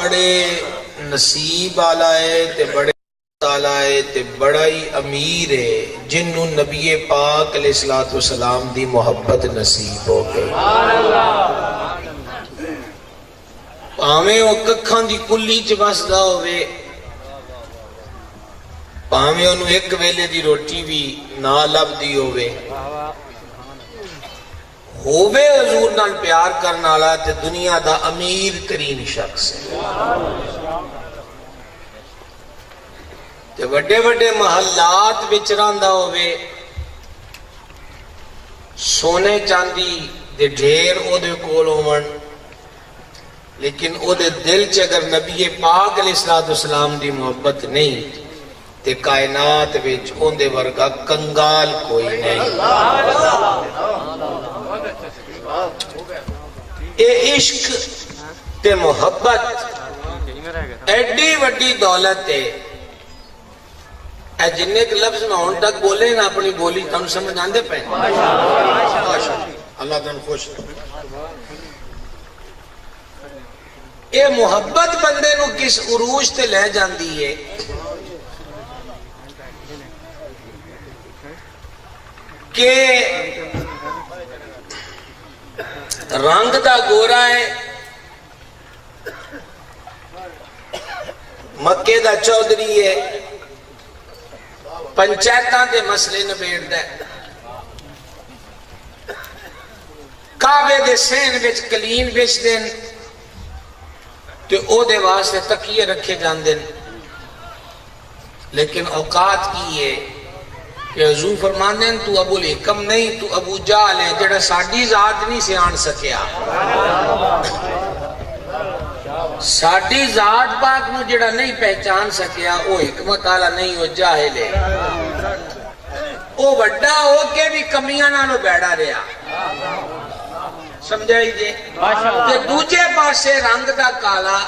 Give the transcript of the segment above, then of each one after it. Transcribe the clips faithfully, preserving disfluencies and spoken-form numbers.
بڑے نصیب والا ہے تے بڑے تعالی ہے تے بڑا ہی امیر ہے جنوں نبی پاک علیہ الصلوۃ والسلام دی محبت نصیب ہو گئی. پاویں او ککھاں دی کلی چ وسدا ہوے، پاویں اونوں ایک ویلے دی روٹی بھی نہ لبدی ہوے، ہووے حضور نال پیار کرنا والا تے دنیا دا امیر ترین شخص ہے. تے وڈے وڈے محلات وچ رہندا ہووے، سونے چاندی دے ڈھیر او دے کول ہون، لیکن او دے دل چ اگر نبی پاک علیہ الصلوۃ والسلام دی محبت نہیں تے کائنات وچ اون دے ورگا کنگال کوئی نہیں. اے عشق تے محبت ایڈی وڈی دولت ہے. اے جننے کے لفظ میں ہون تک بولے نا اپنی بولی تم سمجھ آندے پہ اللہ تم خوش. اے محبت بندے نو کس عروج تے لے جاندی ہے کہ رنگ دا گورا ہے، مکے دا چودھری ہے، پنچایتاں دے مسئلے نبیڑدا ہے، کعبے دے سین وچ کلین وچ دین تے او دے واسطے تکیے رکھے جاندے، لیکن اوقات کی ہے کہ حضور فرماندے ہیں تو ابو الحکم نہیں، تو ابو جہل ہے جڑا ساڈی ذات نہیں سیان سکیا. ساڈی ذات پاک نو جڑا نہیں پہچان سکیا او حکمت والا نہیں، او جاہل ہے. او وڈا ہو کے بھی کمیاں نالوں بیڑا رہا. سمجھائی جے؟ تے دوجے پاسے رنگ دا کالا،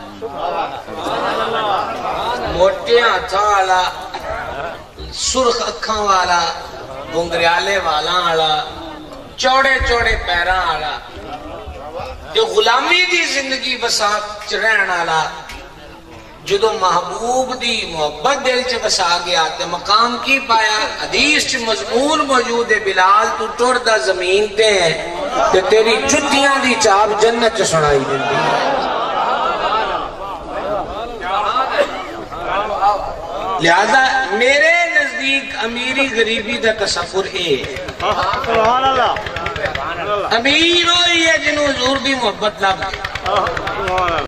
موٹے ہاتھاں والا، سرخ اکھاں والا، گنگریالے والا والا، چوڑے چوڑے پیراں والا، جو غلامی دی زندگی بسا چرہن والا، جدو محبوب دی محبت دل چ بسا گیا تے مقام کی پایا. حدیث چ مضمون موجود ہے، بلال تو ٹردا زمین تے ہے تے تیری جتیاں دی چاپ جنت چ سنائی دیندی ہے. لہذا میرے نزدیک امیری غریبی دا تصور ہے. امیر ہوئی ہے جنہوں حضور دی محبت لگ